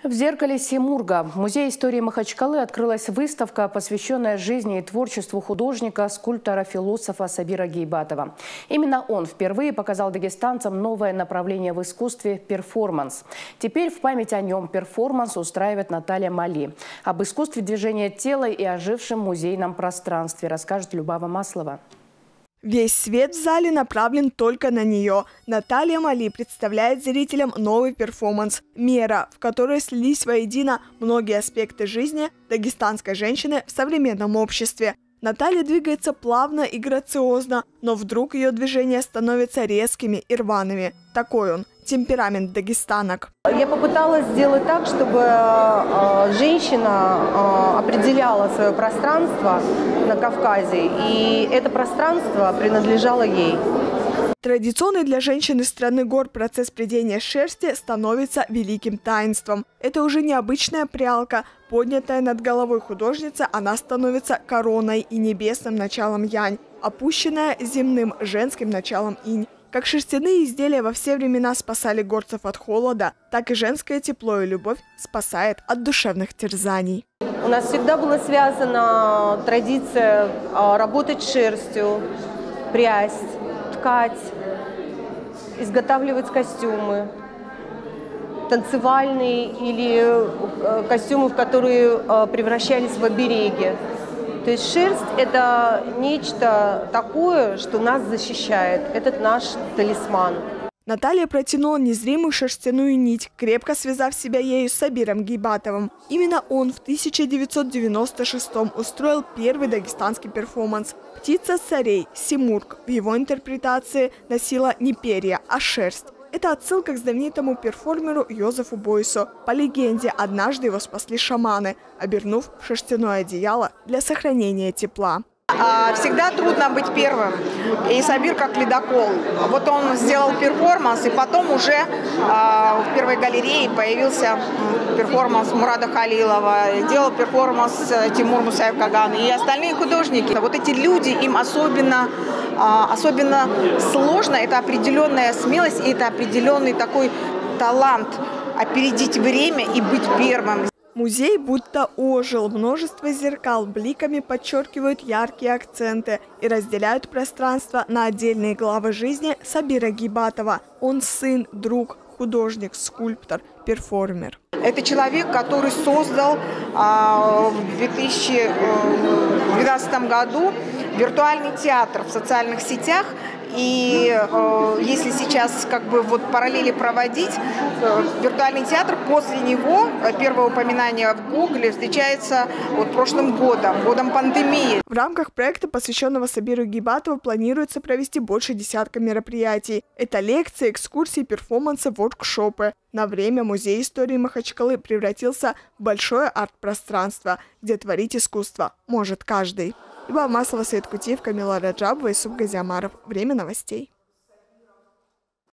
В зеркале Симурга в Музее истории Махачкалы открылась выставка, посвященная жизни и творчеству художника, скульптора, философа Сабира Гейбатова. Именно он впервые показал дагестанцам новое направление в искусстве – перформанс. Теперь в память о нем перформанс устраивает Наталья Мали. Об искусстве движения тела и ожившем музейном пространстве расскажет Любава Маслова. Весь свет в зале направлен только на нее. Наталья Мали представляет зрителям новый перформанс «Мера», в которой слились воедино многие аспекты жизни дагестанской женщины в современном обществе. Наталья двигается плавно и грациозно, но вдруг ее движения становятся резкими и рваными. Такой он – темперамент дагестанок. Я попыталась сделать так, чтобы женщина определяла свое пространство на Кавказе, и это пространство принадлежало ей. Традиционный для женщины страны гор процесс прядения шерсти становится великим таинством. Это уже необычная прялка. Поднятая над головой художницы, она становится короной и небесным началом янь, опущенная земным женским началом инь. Как шерстяные изделия во все времена спасали горцев от холода, так и женское тепло и любовь спасает от душевных терзаний. У нас всегда была связана традиция работать шерстью, прясть, ткать, изготавливать костюмы, танцевальные или костюмы, в которые превращались в обереги. То есть шерсть – это нечто такое, что нас защищает. Это наш талисман. Наталья протянула незримую шерстяную нить, крепко связав себя ею с Сабиром Гейбатовым. Именно он в 1996-м устроил первый дагестанский перформанс «Птица царей» Симург. В его интерпретации носила не перья, а шерсть. Это отсылка к знаменитому перформеру Йозефу Бойсу. По легенде, однажды его спасли шаманы, обернув в шерстяное одеяло для сохранения тепла. Всегда трудно быть первым. И Сабир как ледокол. Вот он сделал перформанс, и потом уже в первой галерее появился перформанс Мурада Халилова, делал перформанс Тимур Мусаев Каган и остальные художники. Вот эти люди, им особенно сложно, это определенная смелость, и это определенный такой талант опередить время и быть первым. Музей будто ожил. Множество зеркал бликами подчеркивают яркие акценты и разделяют пространство на отдельные главы жизни Сабира Гейбатова. Он сын, друг, художник, скульптор, перформер. Это человек, который создал в 2012 году виртуальный театр в социальных сетях. И если сейчас параллели проводить, виртуальный театр после него, первое упоминание в Гугле, встречается прошлым годом пандемии. В рамках проекта, посвященного Сабиру Гейбатову, планируется провести больше десятка мероприятий. Это лекции, экскурсии, перформансы, воркшопы. На время Музей истории Махачкалы превратился в большое арт-пространство, где творить искусство может каждый. Любава Маслова, Саид Кутиев, Камила Раджабова и Суб Газиамаров. Время новостей.